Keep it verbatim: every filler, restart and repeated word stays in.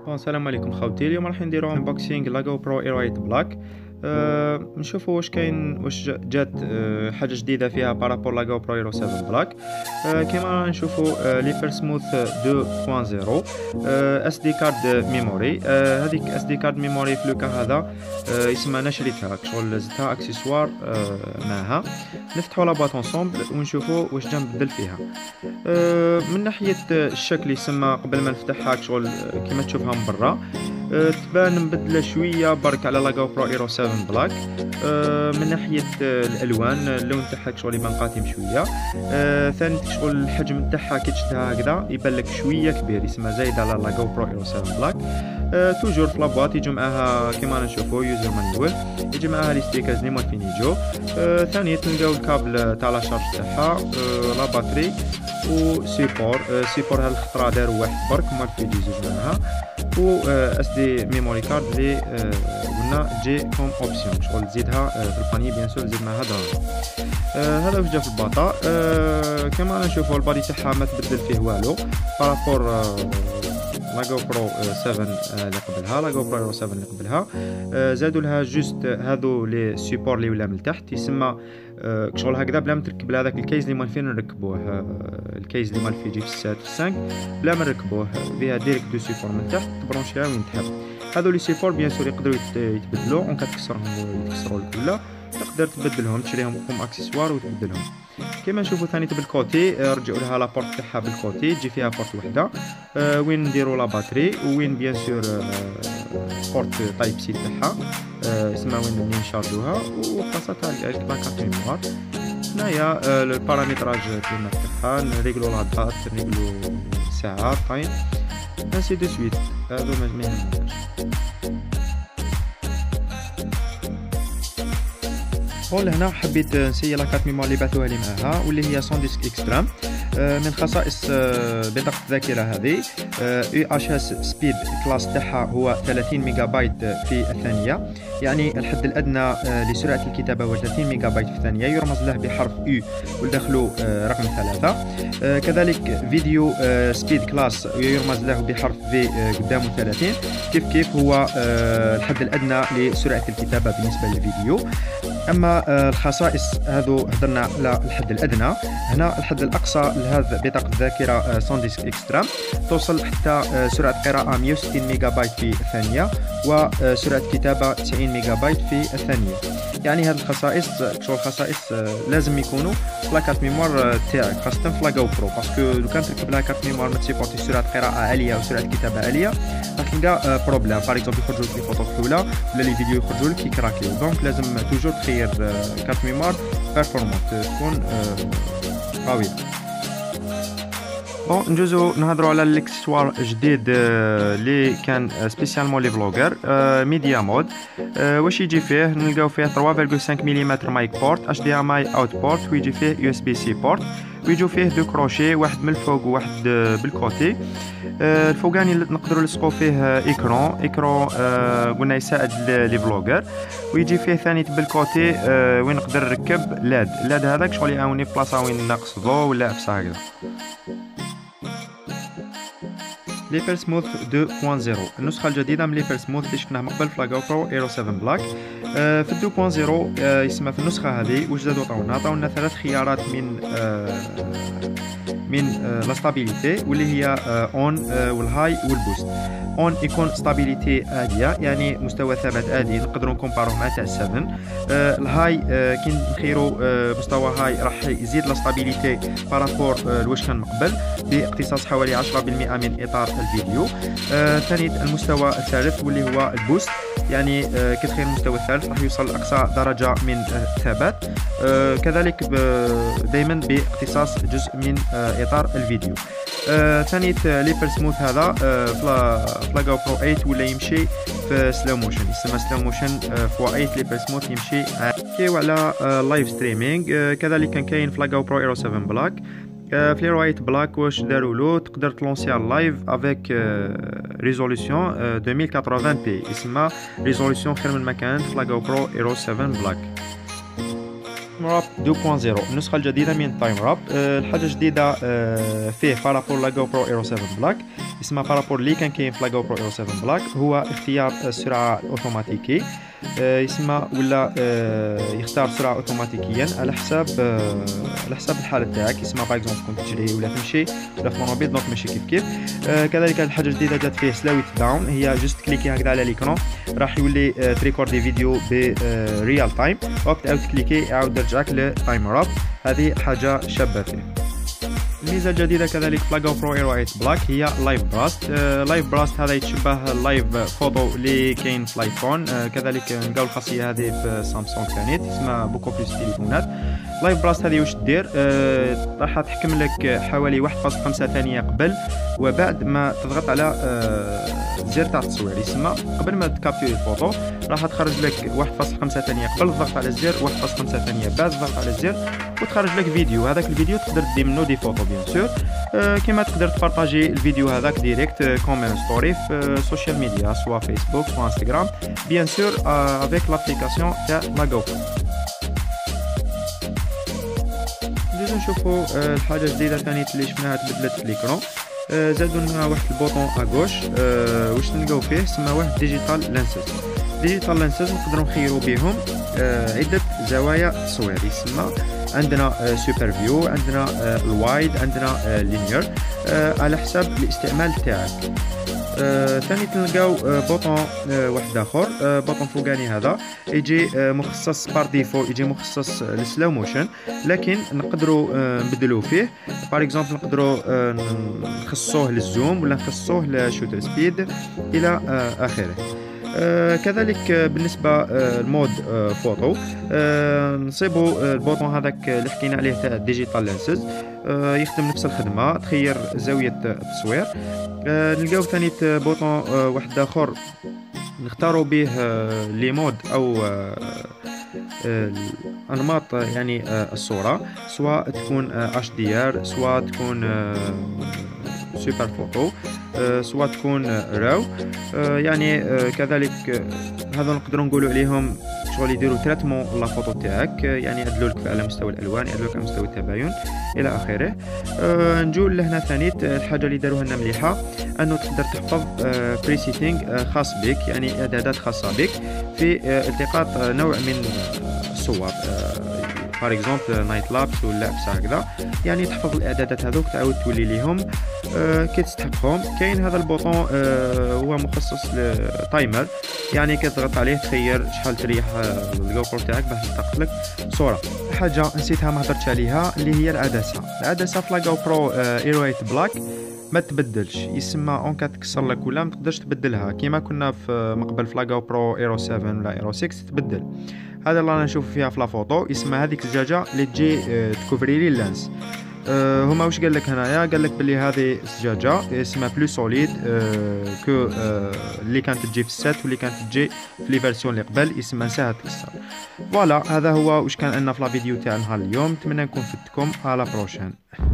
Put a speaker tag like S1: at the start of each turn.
S1: بون السلام عليكم خوتي. اليوم راح نديرو انبوكسينغ لا جو برو اي ثمانية بلاك. أه نشوفوا واش كاين، واش جات أه حاجه جديده فيها بارابور لا جو برو ايرو سبعة بلاك. أه كما نشوفوا أه ليبر سموث اثنين نقطة صفر، أه اس دي كارد ميموري. أه هذيك اس دي كارد ميموري في لوكا هذا أه يسمى انا شريتها شغل زدتها اكسسوار أه معها. نفتحوا لا بواط انصومبل ونشوفوا واش جا نبدل فيها. أه من ناحيه الشكل يسمى قبل ما نفتحها شغل كما تشوفها من برا أه تبان مبدله شويه برك على لا جو برو ايرو سبعة بلاك. أه من ناحيه الالوان اللون تاعها شغل يبان قاتم شويه. أه ثاني شغل الحجم تاعها كي تشدها هكذا يبان لك شويه كبير، يسمى زايد على لا جو برو ايرو سبعة بلاك. أه توجور في لابواط يجو معاها كيما نشوفوا يوزر مانيوال، يجي معاها لي ستيكرز اللي موالفين يجو. أه ثاني تلقاو الكابل تاع لا شارج تاعها، أه لا باتري و سيبور. أه سيبور هالخطره داروا واحد برك موالفين يجوز معاها، و اس دي ميموري كارد اللي أه قلنا تجي كوم اوبسيون شغل تزيدها أه في الباني بيان سور تزيد معاها دراهم. أه هذا واش جا في الباطا. أه كما نشوفوا البادي تاعها ما تبدل فيه والو بارابور أه لا جو برو سبعة اللي قبلها، لا جو برو ايرو سبعة اللي قبلها. أه زادوا لها جوست هذو لي سيبور اللي ولا من تحت، يسمى أه شغل هكذا بلا ما تركب هذاك الكيس اللي مالفين نركبوه. أه الكيس اللي مالفي يجي في السات في السانك بلا ما نركبوه، بها ديريكت دو سيبور من تحت تبرونشيها وين تحب. هذو لي سيبور بيان سور يقدروا يتبدلوا، اون كتكسرهم يتكسروا الكل تقدر تبدلهم تشريهم كوم اكسسوار وتبدلهم. كما نشوفوا ثاني بالكوتي رجعوا لها لابورت تاعها بالكوتي، تجي فيها بورت وحده أه وين نديروا لا باتري، وين بيان سور أه بورت تايب سي تاعها أه اسمها وين منين نشارجوها، وخاصه تاع لاكارت ميموار. هنايا أه البارامتراج كيما تاعها نريغلو لا دات، نريغلو الساعه تايم انسي دو سويت. هذو ما يهمناش. بون لهنا حبيت نسيي لاكارت ميموار اللي بعثوها لي معاها واللي هي سون ديسك اكسترام. من خصائص بطاقة الذاكرة هذه يو اتش اس سبيد كلاس تاعها هو ثلاثين ميجا بايت في الثانية، يعني الحد الأدنى لسرعة الكتابة هو ثلاثين ميجا بايت في الثانية، يرمز له بحرف يو والداخله رقم ثلاثة. كذلك فيديو سبيد كلاس يرمز له بحرف في قدامه ثلاثين، كيف كيف هو الحد الأدنى لسرعة الكتابة بالنسبة للفيديو. أما الخصائص هذو هضرنا على الحد الأدنى، هنا الحد الأقصى لهذا بطاقة الذاكرة سون ديسك اكسترام توصل حتى سرعة قراءة مئة وستين ميجا بايت في الثانية، وسرعة كتابة تسعين ميجا بايت في الثانية. يعني هذه الخصائص شغل خصائص لازم يكونوا في لاكارت ميموار تاعك، خاصة في لا جو برو، باسكو لو كان تركب لاكارت ميموار ما تسيبورتي سرعة قراءة عالية وسرعة كتابة عالية راح تلقى بروبليم. باغ اكزومبل يخرجوا لك الفوتو الأولى ولا لي فيديو يخرجوا لك يكراكيو، دونك لازم توجور تخير كارت ميموار بيرفورمانت تكون قوية. بون نجوزو نهضروا على الاكسسوار جديد اللي كان سبيسيالمون لي فلوغر ميديا مود. واش يجي فيه؟ نلقاو فيه ثلاثة فاصلة خمسة ملم مايك بورت، اتش دي ام اي اوت بورت، ويجي فيه يو اس بي سي بورت، ويجو فيه دو كروشي، واحد من الفوق وواحد بالكوتي. الفوقاني نقدروا نلصقوا فيه ايكرون ايكرون قلنا يساعد لي فلوغر، ويجي فيه ثاني بالكوتي وين نقدر نركب لاد لاد هذاك شغل يعاوني في بلاصه وين ناقص ضو ولا ابسا هكذا. ليبر سموث اثنين نقطة صفر النسخة الجديدة من ليبر سموث اللي شفناه من قبل في لا جو برو ايرو سبعة بلاك. آه في اثنين نقطة صفر آه يسمى في النسخة هذه واش زادو عطاونا عطاونا ثلاث خيارات من آه من آه لا ستابيليتي، واللي هي اون آه والهاي والبوست. اون يكون ستابيليتي عالية يعني مستوى ثبات عالي نقدروا نكومباروه مع تاع سبعة. آه الهاي آه كي نخيروا آه مستوى هاي راح يزيد لا ستابيليتي بارابور آه لواش كان من قبل باقتصاص حوالي عشرة بالمئة من اطار الفيديو. ثاني آه المستوى الثالث واللي هو البوست، يعني آه كتخير المستوى الثالث راح يوصل لاقصى درجة من الثبات. آه كذلك دائما باقتصاص جزء من آه اطار الفيديو. ثاني آه ليبر سموث هذا آه في لا جو برو ثمانية ولا يمشي في سلو موشن، يسمى سلو موشن آه في ثمانية ليبر سموث يمشي كيو على آه لايف ستريمينغ. آه كذلك كان كاين في لا جو برو ايرو سبعة بلاك. في لي رايت بلاك واش داروا له تقدر تلونسي اللايف افيك ريزوليسيون ألفين وثمانين بي، يسمى ريزوليسيون خير من ما كانت في لا جو برو ايرو سبعة بلاك. تايم راب اثنين نقطة صفر النسخة الجديدة من تايم راب. الحاجة الجديدة فيه بارابور لا جو برو ايرو سبعة بلاك يسمى بارابور اللي كان كاين في لا جو برو ايرو سبعة بلاك هو اختيار السرعه الاوتوماتيكي. يسمى ولا يختار سرعه اوتوماتيكيا على حساب على حساب الحاله تاعك. يسمى باغ اكزومبل كنت تجري ولا تمشي ولا في طوموبيل دونك ماشي كيف كيف. كذلك هاد الحاجه الجديده جات فيه سلاويت داون، هي جست كليكي هكذا على ليكرون راح يولي تريكوردي فيديو ب ريال تايم، وقت او تكليكي يعاود يرجعك لتايمر اب. هذه حاجه شابه فيه. الميزه الجديده كذلك في لا جو برو ايرو ثمانية بلاك هي لايف براست. لايف براست هذا يتشبه اللايف فوتو اللي كاين في الايفون. آه كذلك نلقاو الخاصيه هذه في سامسونج ثاني اسمها بوكو بلوس تليفونات. لايف براست هذه واش دير؟ آه راح تحكم لك حوالي واحد فاصلة خمسة ثانيه قبل وبعد ما تضغط على آه زر تاع التصوير. يسمى قبل ما تكابتوري الفوتو راح تخرج لك واحد فاصلة خمسة ثانيه قبل الضغط على الزر، واحد فاصلة خمسة ثانيه بعد الضغط على الزر، وتخرج لك فيديو. هذاك الفيديو تقدر دير منه دي فوتو بيان سور. أه كما تقدر تبارطاجي الفيديو هذاك ديريكت كوم ستوري في سوشيال ميديا سواء فيسبوك سواء انستغرام بيان سور افيك لابليكاسيون تاع لا جو. ندوزو نشوفو أه الحاجه الجديده ثاني اللي شفناها تبدلت في ليكرون. أه زادوا لنا واحد البوطون اغوش أه واش نلقاو فيه سما واحد ديجيتال لانسز. ديجيتال لانسز نقدروا نخيروا بهم أه عده زوايا تصوير. يسمى عندنا سوبر فيو، عندنا الوايد، عندنا لينير على حساب الاستعمال تاعك. ثاني تلقاو بوطون واحد اخر، بوطون فوقاني هذا يجي مخصص بار ديفو، يجي مخصص للسلو موشن، لكن نقدروا نبدلوا فيه. باغ اكزومبل نقدروا نخصصوه للزوم ولا نخصصوه لشوتر سبيد الى اخره. آه كذلك آه بالنسبة آه المود آه فوتو آه نصيبوا آه البوطون هذاك اللي حكينا عليه تاع ديجيتال لانسز آه يخدم نفس الخدمة، تخير زاوية التصوير. آه نلقاو ثاني بوطون آه واحد اخر نختاروا به آه لي مود او آه آه انماط يعني آه الصورة، سواء تكون آه اتش دي ار، سواء تكون آه سوبر فوتو، أه سواء تكون راو. أه يعني أه كذلك أه هذا نقدروا نقولوا عليهم شغل يديروا تريتمون لا فوتو تاعك، يعني يعدلوا لك على مستوى الالوان، يعدلوا لك على مستوى التباين الى اخره. أه نجو لهنا ثاني الحاجه اللي داروها لنا مليحه انه تقدر تحفظ أه بريسيتينغ أه خاص بك، يعني اعدادات خاصه بك في أه التقاط أه نوع من الصور أه بار اكزومبل نايت لابس ولا لابس هكذا، يعني تحفظ الاعدادات هذوك تعاود تولي ليهم أه كي تستحقهم. كاين هذا البوطون أه هو مخصص لتايمر، يعني كتضغط عليه تخير شحال تريح أه الجو برو تاعك باش تلتقط لك صوره. حاجه نسيتها ما هضرتش عليها اللي هي العدسه. العدسه في لاجو برو أه ايرو ثمانية بلاك ما تبدلش، يسمى اون كات تكسر لك ولا ما تقدرش تبدلها كيما كنا في مقبل في لاجو برو ايرو سبعة ولا ايرو ستة تبدل. هذا اللي رانا نشوف فيها في لا فوتو يسمى هذيك الزجاجه اللي تجي أه تكوفري لي اللانس. أه هما واش قال لك هنايا؟ قال لك بلي هذه الزجاجه اسمها بلو سوليد أه كو أه اللي كانت تجي في السات واللي كانت تجي في لي فيرسيون اللي قبل، يسمى ساهل تكسر. فوالا هذا هو واش كان عندنا في لا فيديو تاع نهار اليوم، نتمنى نكون فدتكم. على بروشين.